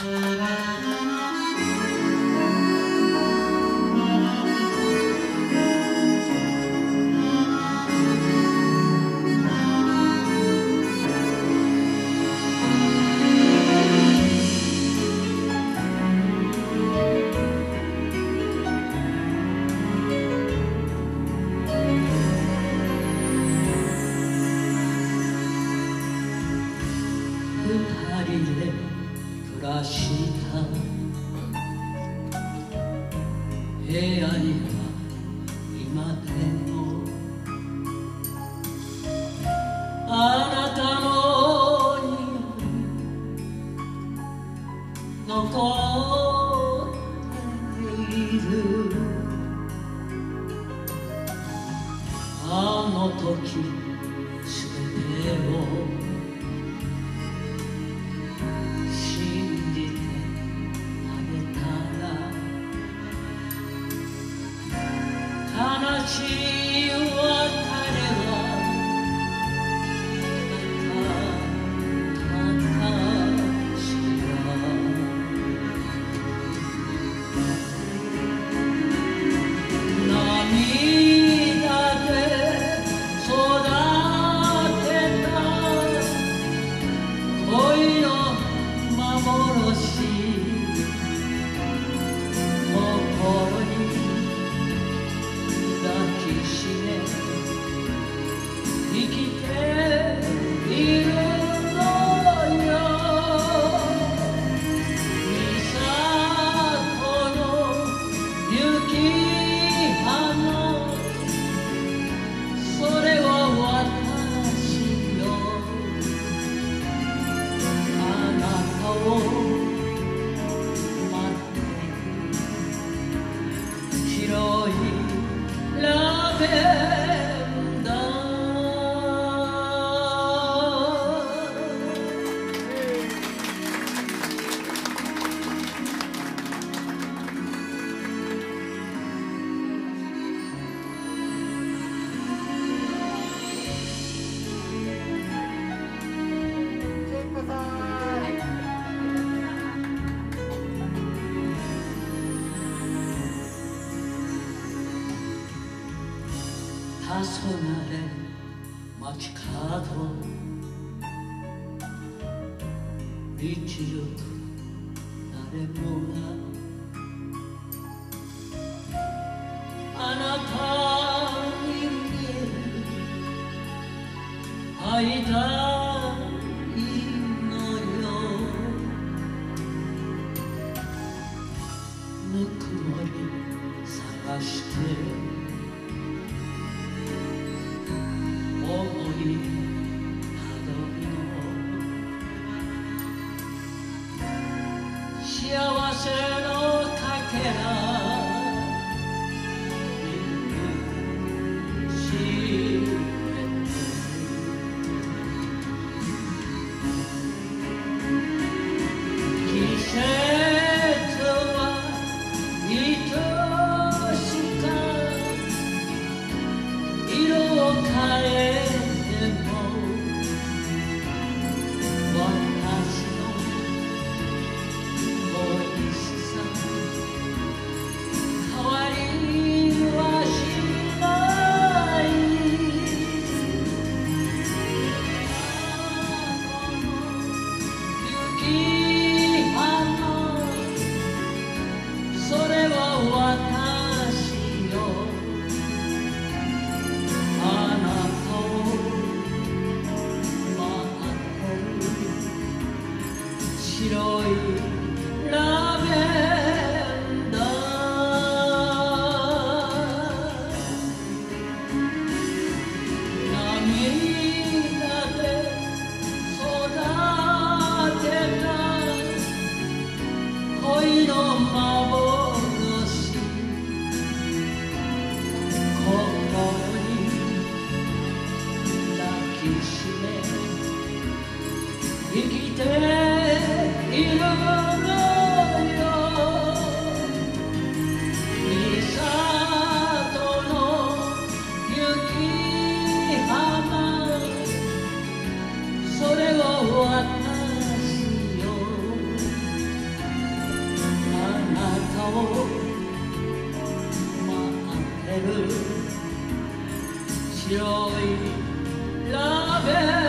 部屋には今でもあなたの匂い残っている。あの時すべてを信じてあげたら悲しい別れは黄昏街角日常誰もがあなたに見える会いたいのよ。ぬくもり探して幸せのかけら季節は愛しか色を変えても私の変わりはしない。雪花それは私よ。あなたを待ってる白いラベンダー涙で育てた恋の幻心に抱きしめ生きているのよ。三郷の雪花それは私よ。 待ってる白いラベル